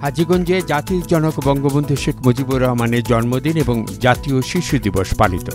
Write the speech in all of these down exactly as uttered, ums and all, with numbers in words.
হাজীগঞ্জে জাতির জনক বঙ্গবন্ধু শেখ মুজিবুর রহমানের জন্মদিন এবং জাতীয় শিশু দিবস পালিত।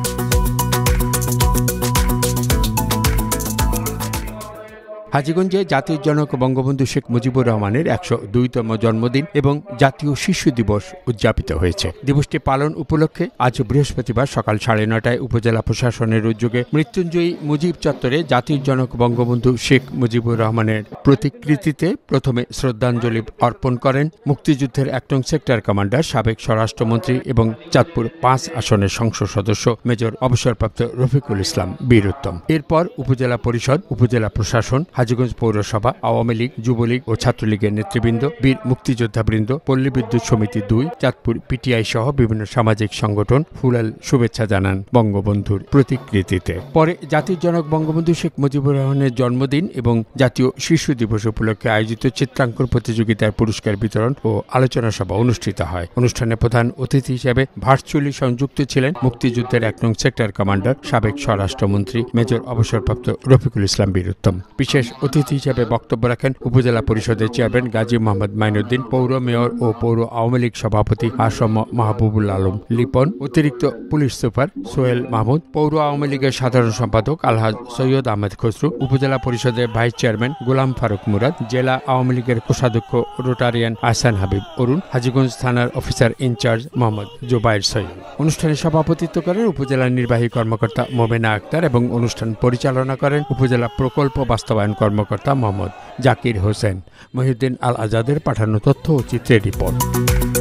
হাজীগঞ্জে জাতির জনক বঙ্গবন্ধু শেখ মুজিবুর রহমানের একশো দুইতম জন্মদিন এবং জাতীয় শিশু দিবস উদযাপিত হয়েছে। দিবসটি পালন উপলক্ষে আজ বৃহস্পতিবার সকাল সাড়ে নটায় উপজেলা প্রশাসনের উদ্যোগে মৃত্যুঞ্জয়ী মুজিব চত্বরে জাতির জনক বঙ্গবন্ধু শেখ মুজিবুর রহমানের প্রতিকৃতিতে প্রথমে শ্রদ্ধাঞ্জলি অর্পণ করেন মুক্তিযুদ্ধের এক নং সেক্টর কমান্ডার, সাবেক স্বরাষ্ট্রমন্ত্রী এবং চাঁদপুর পাঁচ আসনের সংসদ সদস্য মেজর অবসরপ্রাপ্ত রফিকুল ইসলাম বীরুত্তম। এরপর উপজেলা পরিষদ, উপজেলা প্রশাসন, হাজীগঞ্জ পৌরসভা, আওয়ামী লীগ, যুবলীগ ও ছাত্রলীগের নেতৃবৃন্দ, বীর মুক্তিযোদ্ধাবৃন্দ, পল্লী বিদ্যুৎ সমিতি দুই, চাঁদপুর পিটিআই সহ বিভিন্ন সামাজিক সংগঠন ফুলাল শুভেচ্ছা জানান বঙ্গবন্ধুর প্রতিকৃতিতে। পরে জাতির জনক বঙ্গবন্ধু শেখ মুজিবুর রহমানের জন্মদিন এবং জাতীয় শিশু দিবস উপলক্ষে আয়োজিত চিত্রাঙ্কন প্রতিযোগিতার পুরস্কার বিতরণ ও আলোচনা সভা অনুষ্ঠিত হয়। অনুষ্ঠানে প্রধান অতিথি হিসেবে ভার্চুয়ালি সংযুক্ত ছিলেন মুক্তিযুদ্ধের এক নং সেক্টর কমান্ডার, সাবেক স্বরাষ্ট্রমন্ত্রী মেজর অবসরপ্রাপ্ত রফিকুল ইসলাম বীরুত্তম। বিশেষ অতিথি হিসেবে বক্তব্য রাখেন উপজেলা পরিষদের চেয়ারম্যান গাজী মোহাম্মদ মাইনুদ্দিন, পৌর মেয়র ও পৌর আওয়ামী লীগ সভাপতি আসম মাহবুবুল আলম লিপন, অতিরিক্ত পুলিশ সুপার সোহেল মাহমুদ, পৌর আওয়ামী লীগের সাধারণ সম্পাদক আলহাজ সৈয়দ আহমেদ খসরু, উপজেলা পরিষদের ভাইস চেয়ারম্যান গোলাম ফারুক মুরাদ, জেলা আওয়ামী লীগের কোষাধ্যক্ষ রোটারিয়ান আহসান হাবিব অরুণ, হাজীগঞ্জ থানার অফিসার ইনচার্জ মোহাম্মদ জুবাইর সৈয়দ। অনুষ্ঠানে সভাপতিত্ব করেন উপজেলা নির্বাহী কর্মকর্তা মোমেনা আক্তার এবং অনুষ্ঠান পরিচালনা করেন উপজেলা প্রকল্প বাস্তবায়ন কর্মকর্তা মোহাম্মদ জাকির হোসেন। মহিউদ্দিন আল আজাদের পাঠানো তথ্য ও চিত্রের রিপোর্ট।